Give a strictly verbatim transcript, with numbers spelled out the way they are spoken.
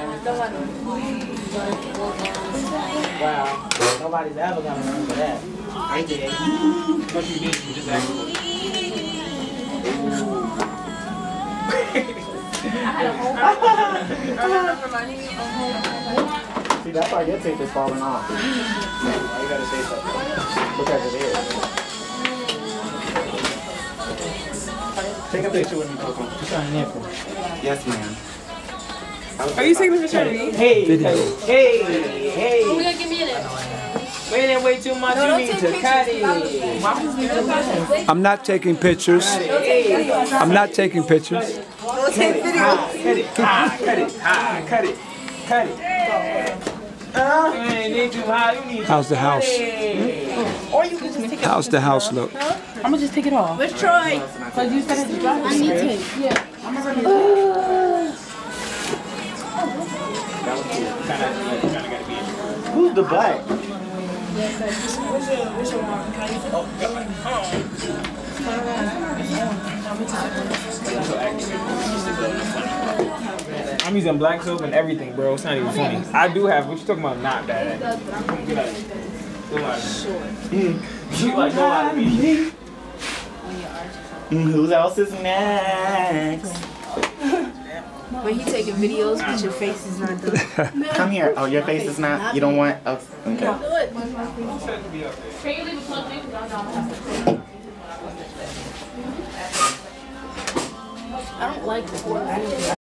Wow. Nobody's ever gonna remember that. I did. What you did, you just actually. See, that's why your tape is falling off. Why you gotta say something? Because it is. Take a picture with me, Coco. You sign there for me. Yes, ma'am. Are you taking a picture of me? Hey, hey, hey, hey. Oh, we gotta give me in it. Wait there, way too much. You need to cut it. I'm not taking pictures. I'm not taking pictures. Don't take video. Cut it, ah, cut it, ah, cut it, cut it. Uh, man, they too high. You need to How's the house? Or you can just take it How's the house look? I'm gonna just take it off. Where's Troy? Cause you said it's dry. I need to. Yeah. I'm already. Who's the black? I'm using black soap and everything, bro. It's not even funny. I do have. What you talking about? Not bad. Get out of here. Go out of here. You like go out of here. Who else is next? When he taking videos, but your face is not done. Come here. Oh, your face is not. You don't want. Oh, okay. Can you leave a plug in? I don't like this one.